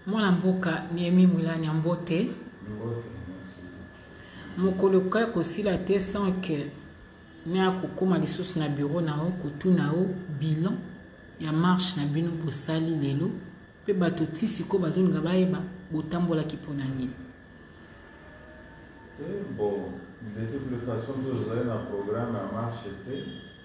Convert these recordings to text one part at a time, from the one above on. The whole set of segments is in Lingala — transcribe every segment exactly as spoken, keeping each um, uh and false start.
Mwana mboka Niemi Moulani Mbote. Mokolo ka kosila te sans que ne akokoma lisusu na bureau na o kotuna o bilan ya marche na bino bosali lelo pe bato ti siko bazolinga bayeba botambolaki mpona nini. Bon, de toutes les façons, vous avez un programme à marche était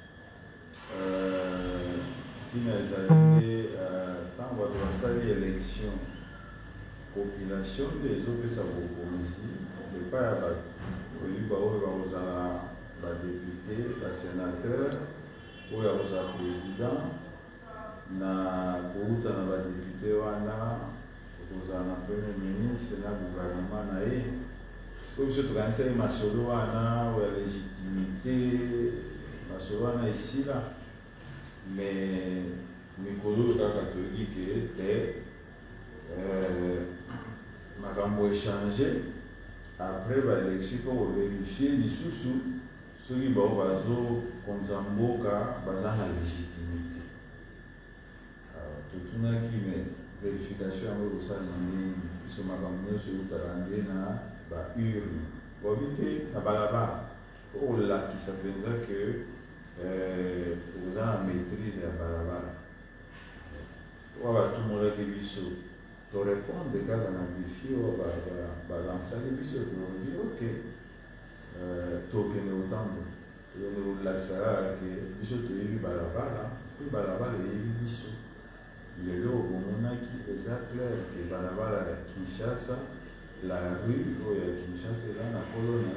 qui n'a jamais tant de salle élection population des autres ça vous ici mais pas à battre oui bah on va aux la député la sénateur ou à aux président na kuuta na ba député wana aux na premier ministre na gouvernement na e comme je te connais c'est masolo wana ou la légitimité masolo wana ici là mais mikolo catholique était makambo échangé après l'élection il faut vérifier les sous-sous ceux qui vont bazo konzamboka baza na légitimité tout na qui mais vérification au sein de puisque makambo se utarande na ba urne bon vite na balaba pour là qui s'appelle que euh vous en maîtrise ya balaba wa tout le monde qui biso to répondre kaka na défi o ba ba lancer les biso to dire ok euh to que ne autant to ne relaxera que biso to yi balabala puis balabala yi biso le lo bomona qui est clair que balabala Kinshasa la rue o ya Kinshasa là na colonne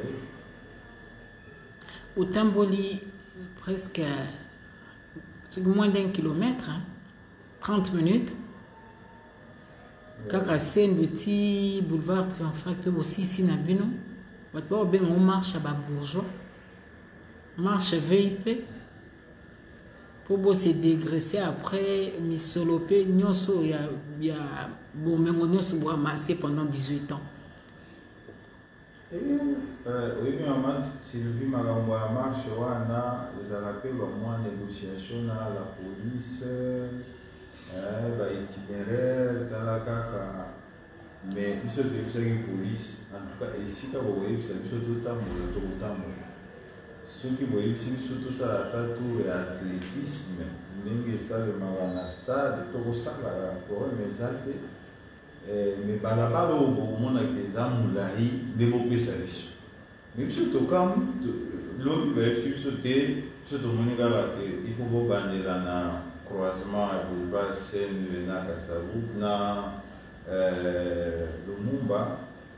Otamboli presque moins d'un kilomètre hein? trente minutes. Kaka scène petit boulevard triomphal peut aussi ici na bino. Bato ben on marche à ba bourgeois. Marche V I P pour se dégraisser après misolopé nyonso ya ya bon même nyonso boire masser pendant dix-huit ans. Et euh oui maman Sylvie makambo ya marche wana ezala pe ba moi négociation na la police euh ba itinéraire dans la kaka mais biso te bisa ki police en tout cas ici ka bo bisa biso tout temps mo to tambo ceux qui voyaient biso surtout ça tatu et athlétisme ndenge ça le marana stade to kosala ko mesate mais balabala au moment que ça moulahi de bopesa biso mais surtout comme l'autre ben sauter surtout mon gars que il faut bo bandela na croisement boulevard Seine na Kasavu na euh Lumumba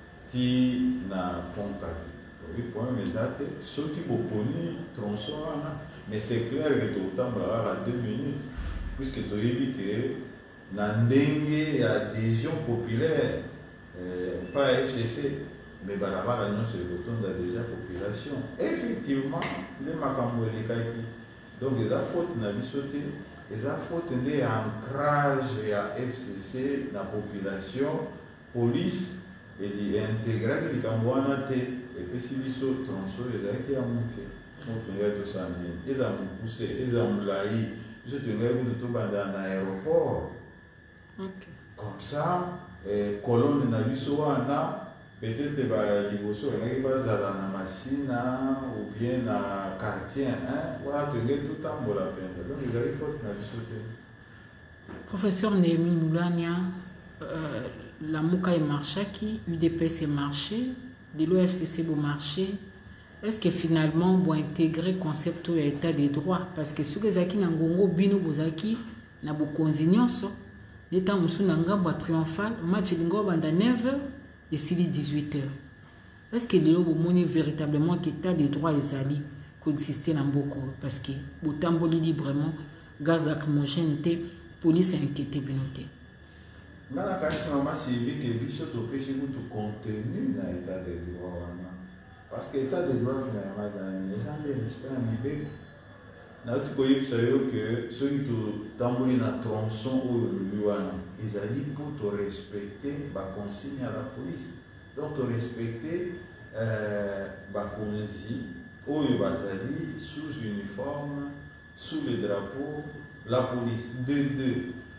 ti na Ponkapi oui point mesate ceux qui boponi tronçon mais c'est clair que tout le temps à deux minutes puisque tu dis que na ndenge ya adhésion populaire euh, pas F C C mais balabala non c'est le ton d'adhésion population effectivement les makambo les kaki donc les fautes na bisoté les fautes de ancrage ya F C C na population police et d'intégrer les kambwana te et puis si biso tronçon les aki ya muke donc on est tous ensemble ils ont poussé ils ont laï je te regarde tout banda na aéroport. Okay. Comme ça, eh, colonne na biso wana peut-être ba liboso ngai bazala na masina ou bien na quartier hein wa te get tout en bola pensa donc ils arrivent faute na biso te. Professeur Niemi Moulani euh, la Mouka est marchaki, U D P S est marché, de l'O F C C est marché. Est-ce que finalement vous intégrer le concept de l'état des droits parce que si vous avez un gongo bino bozaki na bokonzi nyonso l'état musuna ngamba triomphal match lingo banda neuf heures et sili dix-huit heures. Est-ce que lelo bomoni véritablement que l'état des droits ezali coexister na mboko parce que botamboli librement gaz lacrymogène te police inquiété binoté. Ngala kasi mama Sylvie que biso to pesi tout contenu na état des droits parce que l'état des droits finalement les gens des respect en libé na tu koyi sayo que ceux qui tamboli na tronçon ou le luana ils a dit pour te respecter ba consigne à la police donc te respecter euh ba konzi ou bazali sous uniforme sous le drapeau la police de deux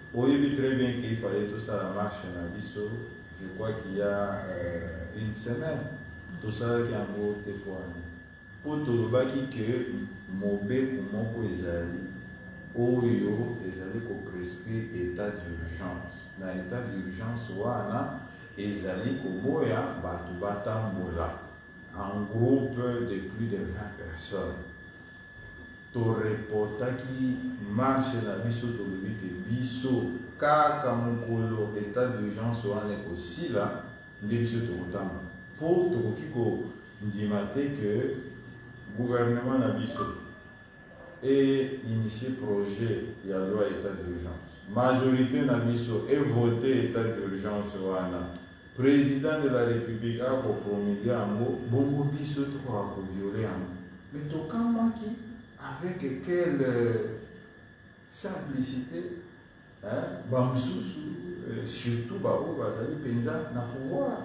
Oui, très bien qu'il fallait tout ça la marche en Abisso. Je crois qu'il y a euh, une semaine, tout ça qui a voté pour pour tout le baki que Mobé pour mon ezali, Oyo ezali ko prescrit état d'urgence. Dans état d'urgence wana ezali ko boya batu batambola en groupe de plus de vingt personnes. To reporta qui marche na biso to lobi ke biso kaka mokolo état d'urgence wana aussi là nde biso to kotama po tokoki ko ndima te que gouvernement na biso et initié projet ya loi état d'urgence majorité na biso et voté état d'urgence wana président de la république a ko promulguer yango bongo biso to ko violer yango mais tokamaki avec quelle euh, simplicité, hein, Bamsusu, euh, surtout Babo Bazali Penza, na pouvoir.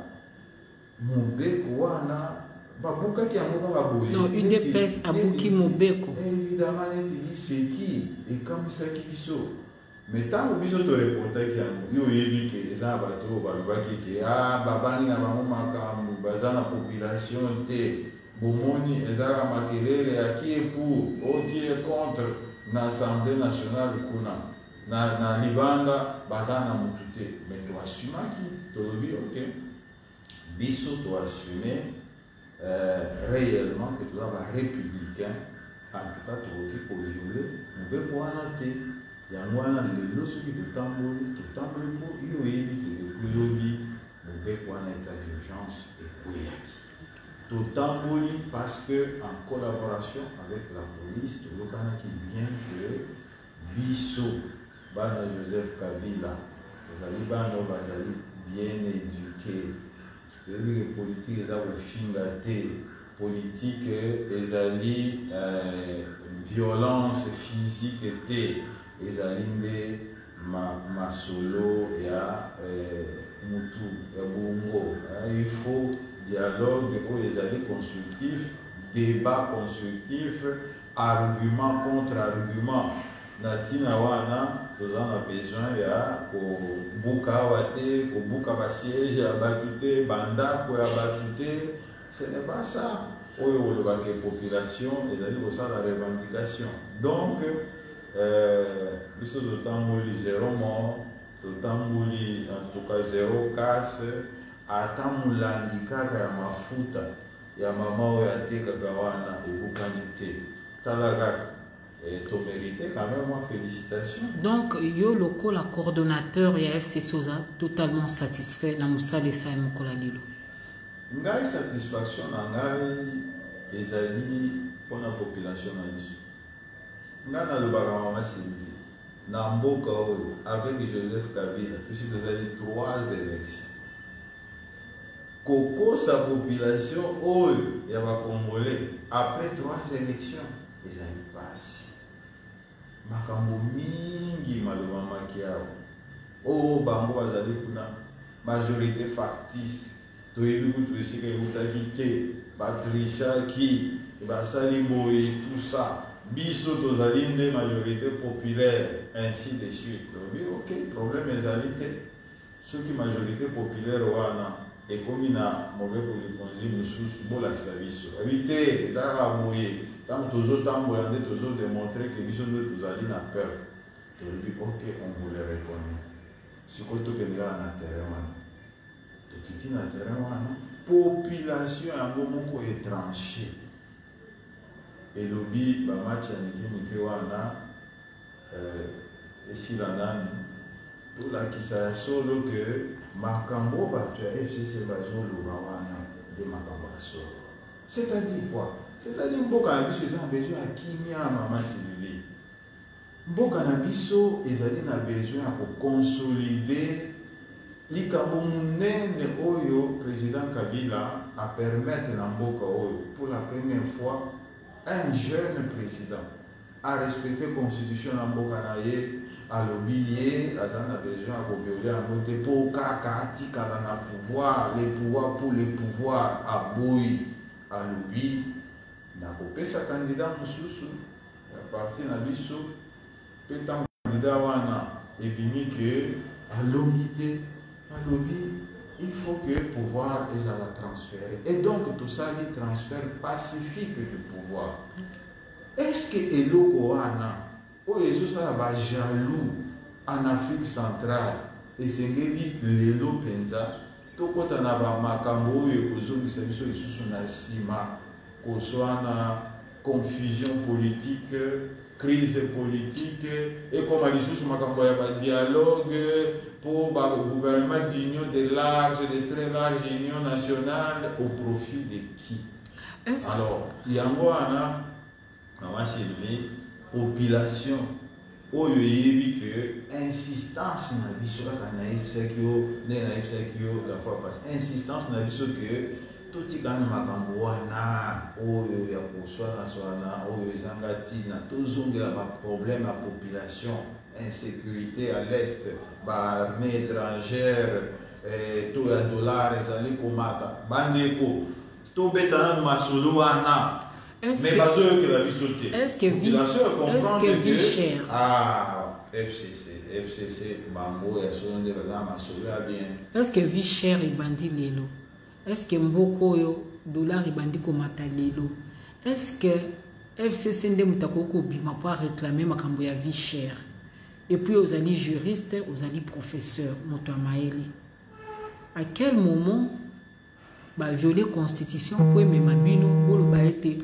Mobeko wana, Babuka qui a mobile. Non, une des pèses à Bouki Mobeko. Évidemment, il c'est qui, et comme ça qui biso. Mais tant que biso te reporter qui a yo yebi que ça bateau, Balubaki qui ah, Babani na Bamaka, Bazana population te. Bomoni ezara makelele ya qui est pour ou qui est contre l'Assemblée nationale kuna na na libanda bazana mutute mais tu assumes qui to lobi ok biso to assumer euh, réellement que tu es républicain en tout cas tu qui pour violer on veut pour anoter yango wana lelo soki totamboli totamboli po yo yebi ke depuis lobi on veut pour un état d'urgence et koyaki Totamboli parce que en collaboration avec la police, tout le monde qui bien que Bisso, Bana Joseph Kabila, Bazali Bano Bazali bien éduqué. Les politiques ils ont fingaté, politique ils ont euh, violence physique était, ils ont ma ma solo et à Moutou, et Bongo. Il faut dialogue où constructif, débat constructif, argument contre argument. Natina wana, tous on a besoin ya ko buka wate, ko buka ba siège ya batute, banda ko ya batute, ce n'est pas ça. Oyo le baké population, ils allaient aussi la revendication. Donc euh biso de tamboli zéro mort, de tamboli en tout cas zéro casse. Ata mulangi kaka ya mafuta ya mama oyo atekaka wana ebukani te tala kaka to mérite quand même moi félicitations. Donc yo loko la coordonnateur ya F C Soza totalement satisfait na musala esa ya mokola lelo. Ngai satisfaction na ngai ezali pona population na biso. Ngai nalobaka mama Sylvie na mboka oyo avec Joseph Kabila tusi tozali trois élections. Coco sa population oyo ya ba Congolais après trois élections ils allaient passer makambo mingi maloba makiao o bango bazali kuna majorité factice to yebi kutu esika ebutaki ke Patricia qui basali boye tout ça biso tozali nde majorité populaire ainsi de suite oui ok problème ezali te soki majorité populaire wana et comme il a mauvais pour les consignes nous sous bola service éviter les arabes mouillés tant toujours tant moyen de toujours démontrer que ils sont de tous allés na peur de lui ok on vous les reconnaît ce que tout que nous avons na terrain de quitter na terrain population en bon mot étranger et lobby ba match à Niki Niki wana et si la nani tout là qui ça solo que makambo bato ya F C C bazoloba wana de makambo ya solo c'est-à-dire quoi c'est-à-dire mboka na biso ezali na besoin ya kimia mama Sylvie mboka na biso ezali na besoin ya kokonsolider likambo munene oyo président Kabila a permettre na mboka oyo pour la première fois un jeune président a respecté la constitution na mboka na ye alobi azana besoin de violer un mot pour kaka atikala na pouvoir les pouvoirs pour les pouvoirs aboyi alobi na kopesa candidat mususu ya parti na biso pe tant candidat wana et puis que à l'unité, à l'objet, il faut que le pouvoir est à la transférer. Et donc tout ça, le transfert pacifique du pouvoir. Est-ce que Eloko Wana, ou Jésus va jaloux en Afrique centrale, et c'est que Lelo Penza, tout quand on a makambo et kozongi sabiso lisusu na sima, kosoa na confusion politique, crise politique, et comme à lisusu makambo ya dialogue pour le gouvernement d'union de large, de très large union nationale au profit de qui? Alors, il y a un maman Sylvie, population, où il y a que insistance na biso kaka naïf sekio, ne naïf sekio la fois passée, insistance na biso que tout y quand makambo wana, oyo ya kuswa na swana, oyo zangati na tout zongela ba problème à population, insécurité à l'est, ba armée étrangère, tout ya dollar ezali komata, bandeko, tout betana masolo wana. Est-ce mais que, est-ce que vie, est-ce que vie chère? Ah, F C C, F C C, Bango, et son de bien. Est-ce que vie chère et bandit lelo? Est-ce que mboko yo dollar et bandit komata lelo? Est-ce que F C C nde mutakoko bima pour réclamer makambo ya vie chère? Et puis aux alliés juristes, aux alliés professeurs, moto maeli. À quel moment bah violer constitution pour aimer ma bino pour le ba été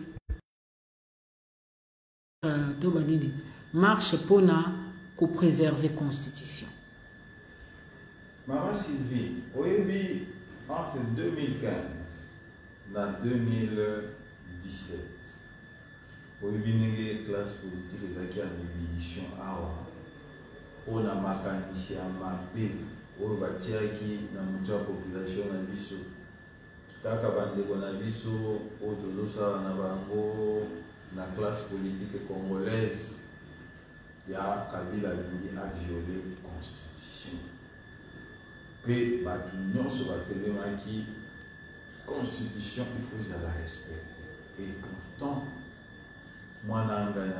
marche pour préserver la Constitution. Maman Sylvie, oui, entre deux mille quinze et deux mille dix-sept, oui, une classe politique qui a une émission pour la mécanicien mappé, pour bâtir qui n'a pas la population na biso. Kaka bande kona biso, otozo sa na bango. La classe politique congolaise, il y a Kabila qui a violé la Constitution. Puis, l'union sur la télé qui Constitution, il faut la respecter. Et pourtant, moi, je suis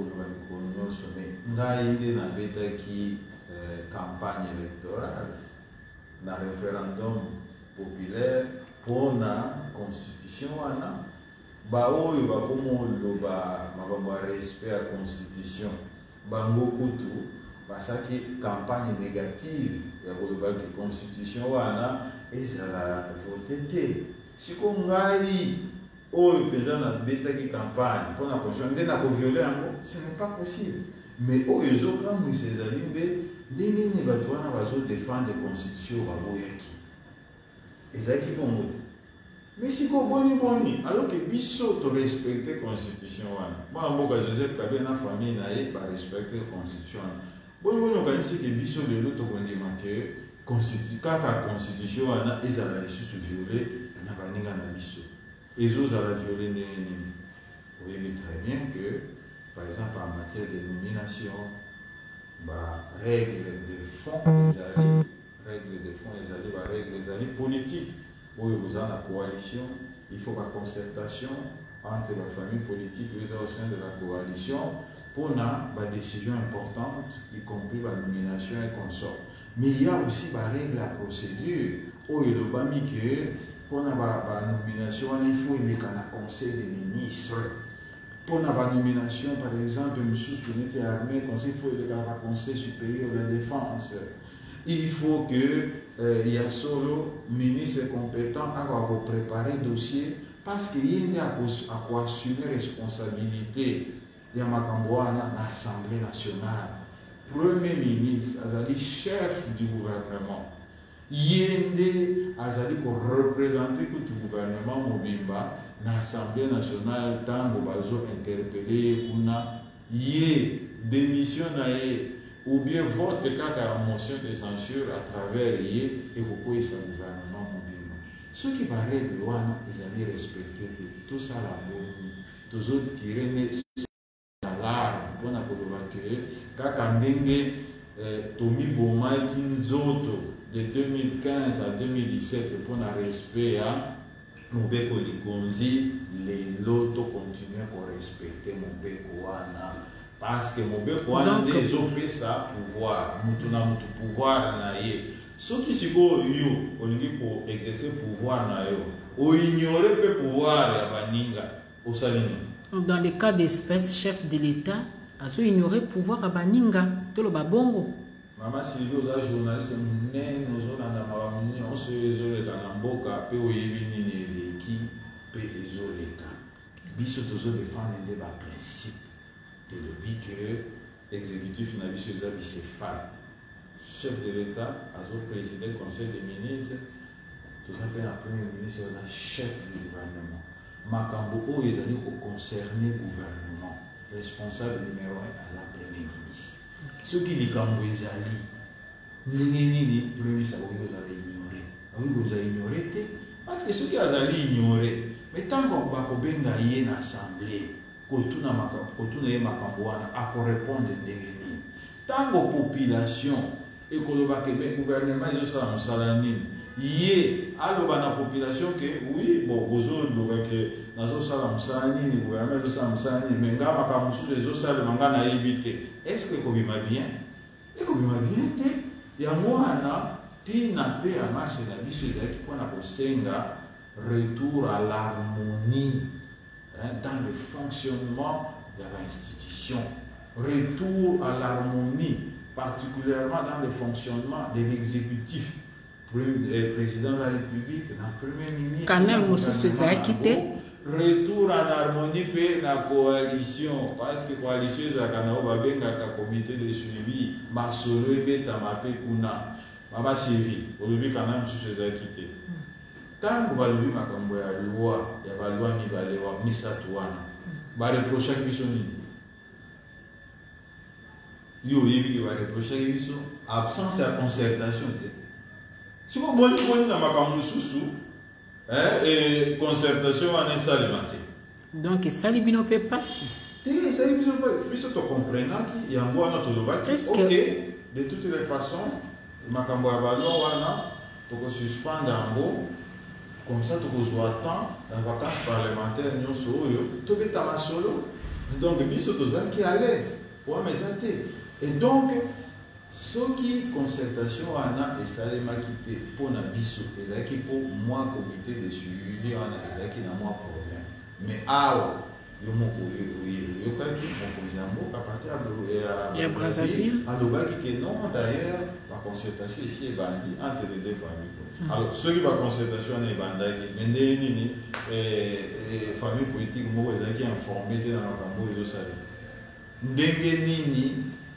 en train qui campagne électorale, dans le référendum populaire pour la Constitution. Baoyo bakomo loba makambo respect à la constitution bango kutu basaki campagne négative ya koloba que constitution wana ezala voté te siko ngai oyo peza na betaki campagne pour la constitution nde na ko violer yango ce n'est pas possible mais oyo ezokamwisa ezali nde ndenge nini bato wana bazo défendre constitution baboyaki ezalaki bongo te. Mais si vous boni boni, alors que biso to respecter la constitution, moi moi Joseph Kabila na famille na ye ba respecter la constitution. Boni boni organiser que biso de l'autre côté que constitution kaka constitution na ezala lisusu violé na baninga na biso. Ezo za violé ne ne. Vous voyez très bien que par exemple en matière de nomination, bah règles de fond ezali, règles de fond ezali, ba règles ezali politiques. Où vous avez la coalition, il faut la concertation entre la famille politique au sein de la coalition pour la décision importante, y compris la nomination et consort. Mais il y a aussi la règle, la procédure, où il y a que pour la nomination, il faut qu'il y ait un conseil des ministres. Pour la nomination, par exemple, M. Sounité Armée, il faut qu'il y ait un conseil supérieur de la défense. Il faut que euh, il y a solo ministre compétent à préparer le dossier parce qu'il y a à quoi assumer responsabilité. Il y a l'Assemblée nationale, Premier ministre, le chef du gouvernement. Il y a représenter tout le gouvernement Mobimba, l'Assemblée nationale, tant que interpellé, il y a démission. Ou bien vote kaka motion de censure à travers yé et vous pouvez ce gouvernement mobile. Ce qui va règle wana ils allaient respecter tout ça la bonne. Tous autres tirer l'alarme pour na koloba que kaka ndenge Tomi Boma Kinzoto de deux mille quinze à deux mille dix-sept pour na respect à Mobeko Likonzi les loto continuer à respecter Mobeko wana parce que mobeko wana nde ezopesa pouvoir mutu na mutu pouvoir na ye soki sikoyo yo olingi ko exercer pouvoir na yo oignore pe pouvoir ya baninga osali nini. Dans le cas d'espèce chef de l'État azo ignorer pouvoir à baninga tolo babongo. Maman Sylvie oza journaliste munene ozolanda makambo nini onso ezoleka na mboka pe oyebi nini eleki pe ezoleka biso tozodefendre nde baprincipe tolobi ke exécutif na biso eza bicéphale chef de l'État azopréside conseil des ministres toza mpe na premier ministre oza chef du gouvernement makambo oyo ezali koconcerne gouvernement responsable numéro un aza premier ministre soki likambo ezali ndenge nini premier ministre akoki kozala ignore akoki kozala ignore te parce que soki azali ignore mais ntango bakobenga ye na assemblée kotuna makambo kotuna ye makambo wana akorépondre ndenge nini ntango population ekoloba ke gouvernement ezosala mosala nini ye aloba na population ke oui bon bozoloba ke nazosala mosala nini gouvernement ezosala mosala nini mais nga makambo mosusu ezosalema nga nayebi te est ce que ekobima bien ekobima bien te yango wana ntina mpe ya marche na biso ezalaki mpona kosenga retour à l'harmonie hein, dans le fonctionnement de l'institution retour à l'harmonie particulièrement dans le fonctionnement de l'exécutif président de la République, le premier ministre. Quand même, nous sommes quitté. Retour en harmonie avec la coalition. Parce que la coalition est un comité de suivi. Ma solo et beta ma pekuna. Ma suivi. Aujourd'hui, quand même, nous sommes quitté. Tant que vous avez vu la loi, il y a la loi qui va aller voir Misatouana. Va reprocher que vous yo yebi qui va reprocher que absence de concertation. Si vous voulez que dans ma sous et concertation en alimenté. Donc ça libino peut passer. Et ça libino peut puisque tu comprends qu'il y a un bon autre ok de toutes les façons ma cambo abalo wana tu peux suspendre en gros comme ça tu peux jouer temps la vacances parlementaires nous solo tu peux ta solo donc biso tu es à l'aise pour mes athées et donc ce qui concertation wana esalemaki te mpona biso ezalaki mpo mwa comité de suivi wana ezalaki na mwa problème mais awa yo moko oyokaki mokonzi ya mboka partir ya Brazzaville alobaki ke non d'ailleurs baconcertation esi ebandi entre les deux familles alors soki baconcertation wana ebandaki me ndenge nini famille politique moko ezalaki informé te na makambo oyo ezosali ndenge nini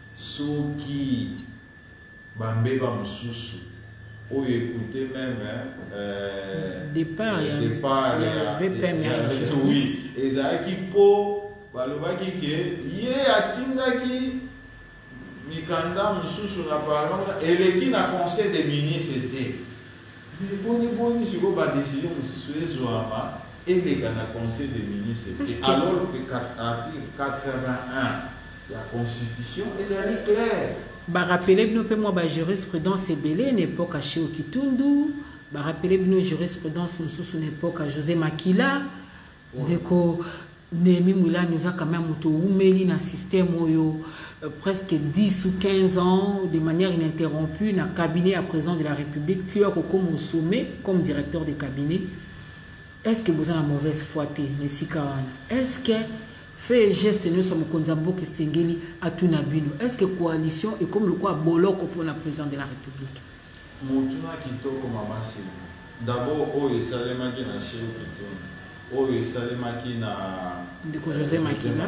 soki bambeba mususu oyo écouté même euh, départ il y a V P M ya justice ezalaki po balobaki ke ye atindaki mikanda mususu na parlement eleki na conseil des ministres te mais boni boni siko badécision mosusu ezwama eleka na conseil des ministres te alors que article quatre-vingt-un la constitution est claire. Bah rappeler bien peu moi bah jurisprudence est belée une époque à Cheo Kitundu, bah rappeler bien jurisprudence nous sous une époque à José Makila, déco Némi Moula nous a quand même auto oumeli na système oyo presque dix ou quinze ans de manière ininterrompue na cabinet à président de la République, tu as comme au sommet comme directeur de cabinet. Est-ce que vous avez une mauvaise foi les Sikawana? Est-ce que fait geste nous sommes konzambo que sengeli atuna bino est-ce que coalition est comme le quoi boloko pour la président de la République mutuna kitoko mama Sylvie d'abord oyo esalemaki na Cheo Kitundu oyo esalemaki na ndeko José Makila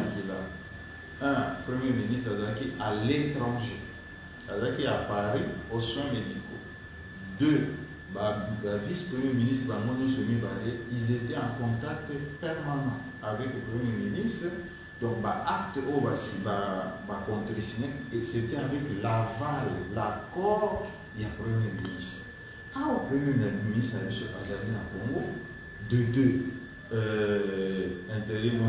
un premier ministre azalaki à l'étranger azalaki à Paris aux soins médicaux deux bah, bah, vice-premier ministre ils étaient en contact permanent avec le premier ministre. Donc, bah, acte au bah, si, bah, bah, contre et c'était avec l'aval, l'accord du premier ministre. Ah, au premier ministre, M. Azali na Congo, de deux euh, intérim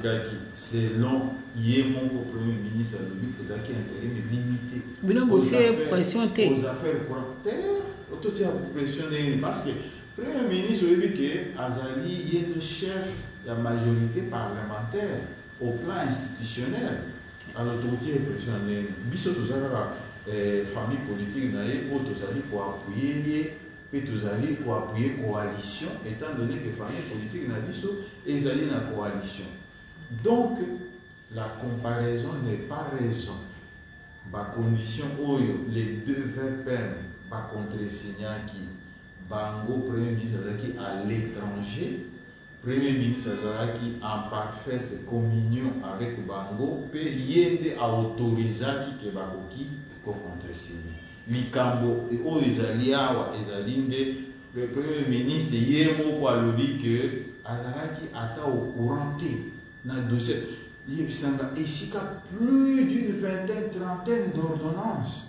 selon Yémon, au premier ministre, il y a intérim limité. Mais non, vous avez pression. Aux affaires courantes. Tout est pressionné parce que le Premier ministre a dit que Azali est le chef de la majorité parlementaire au plan institutionnel. alors tu es impressionné biso tous la famille politique naie ou tous allez pour appuyer et tous allez pour appuyer coalition étant donné que famille politique na biso et allez na coalition. Donc la comparaison n'est pas raison. Ba condition où les deux veulent peine par contre qui bango premier ministre qui à l'étranger, premier ministre qui en parfaite communion avec bango peut y aider à autoriser qui que bakoki pour contresigner. Likambo et où ils allaient awa ezalinde le premier ministre yemo kwa lobi que azalaki ata au courant na dossier. Il y a ici plus d'une vingtaine, trentaine d'ordonnances.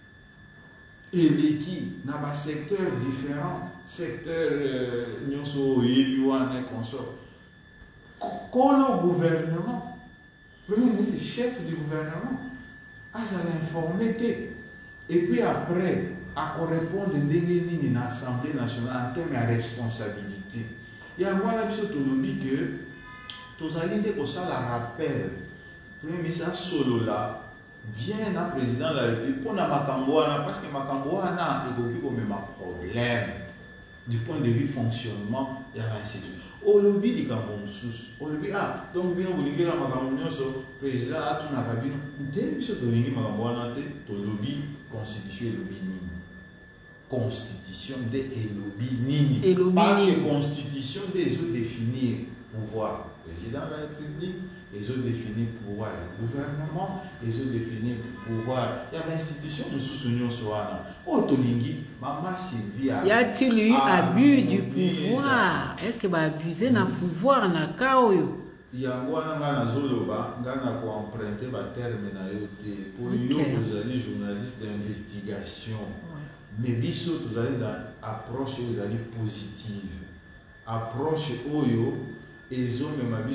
Et l'équipe dans un secteur différent, secteur Nyonso, Yéluan et consort. Quand le gouvernement, le premier ministre, chef du gouvernement, a informé. Et puis après, à répondre à l'Assemblée nationale en termes de responsabilité. Il y a moi là, je que tous allez dire que ça la rappelle. Le premier ministre solo là, bien un président de la République, pour la Makambouana, parce que Makambouana est comme un problème du point de vue fonctionnement et ainsi de suite. Au lobby du Cameroun, au lobby, ah, donc bien vous dites que la Makambouana, le président a tout dans la cabine. Dès que vous avez Makambouana, le lobby constitution et lobby nini. Constitution des lobby nini. Parce que constitution des autres définir pouvoir président de la République, les autres définir pouvoir du gouvernement, les autres définir pouvoir. Il y avait institution nous soutenons soit Otolingi, maman Sylvie. Y a-t-il eu abus du pouvoir? Est-ce que va abuser d'un pouvoir na kaoyo? Il y a un gars zoloba, gana ko emprunter ba terme na yote pour yo vous allez journaliste d'investigation. Mais biso vous allez dans approche vous allez positive. Approche oyo et ils ont même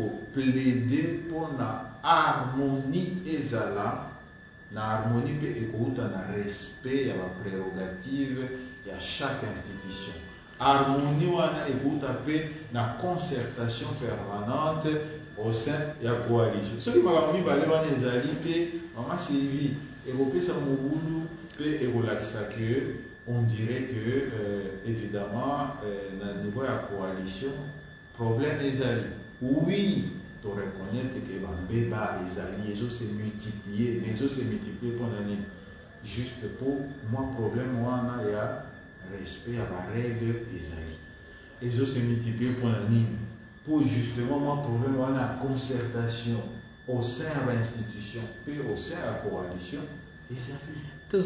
plaider pour la harmonie ezala la harmonie peut écouter dans respect à la prérogative de chaque institution. Harmonie wana écouter peut la concertation permanente au sein de la coalition. Ce qui m'a mis balé wana ezalité maman Sylvie et repé ça mobulu peut relaxer que on dirait que euh, évidemment euh, dans le niveau de la coalition problème des alliés. Oui, tu reconnais que les bébés, les alliés, ils ont se multiplié, mais ils ont se multiplié pour l'année. Juste pour moi, problème, moi, il y a respect à la règle des alliés. Ils ont se multiplié pour l'année. Pour justement, moi, problème, moi, la concertation au sein de l'institution, puis au sein de la coalition, les alliés. Tout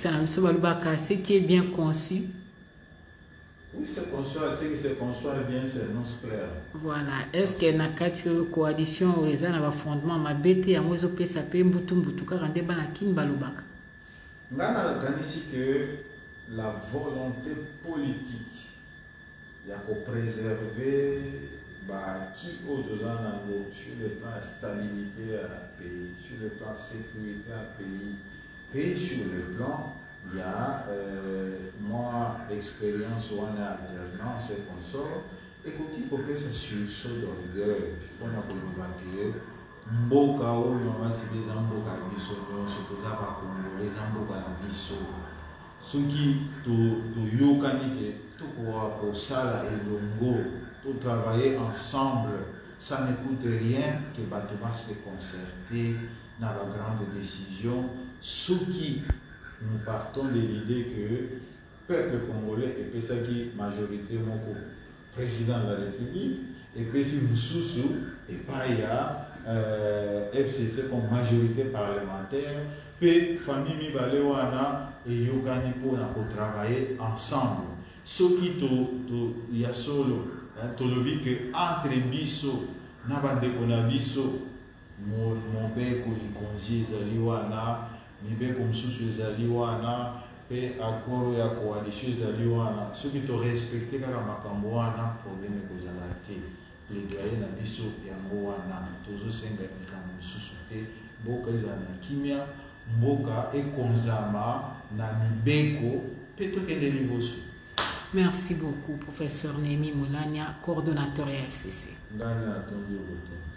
ce qui est bien conçu. Oui, c'est conçoit, tu sais que c'est conçoit bien, c'est non clair. Voilà. Est-ce que dans la coalition, les gens ont un fondement, ma bête, à moi, je peux saper, mbutu, mbutu, car on débat à qui balobak. On a ici que la volonté politique, il y a qu'à préserver qui aux ans sur le plan de stabilité à pays, sur le plan de sécurité à pays, et sur le plan. Il y a, euh, moi, expérience ou en alternance et consort, et quand il peut faire sursaut d'orgueil, on a connu Mboka ou maman c'est des Mboka biso, c'est ça pas Congo, les Mboka na biso. Ce qui tu yokani que tout pour ça et longo, tout travailler ensemble, ça ne coûte rien que bato va se concerter dans la grande décision, ce qui nous partons de l'idée que le peuple congolais est ça qui majoritairement président de la République et puis si nous sous et pas il y a euh, F C C comme majorité parlementaire puis famille Mibalewana et Yokani pour travailler ensemble. Ce qui il y a solo tu le dis que entre biso n'abande qu'on biso mon mon père qu'on y congé zaliwana Nibe comme sous les aliwana et accord et à coalition les aliwana ceux qui te respecté quand la macamboana problème que vous avez les gars na biso yangoana toujours senga comme sous te boka zana kimia mboka et konzama na mibeko peto que des niveaux. Merci beaucoup professeur Némi Moulania, coordonnateur F C C. Ndani attendu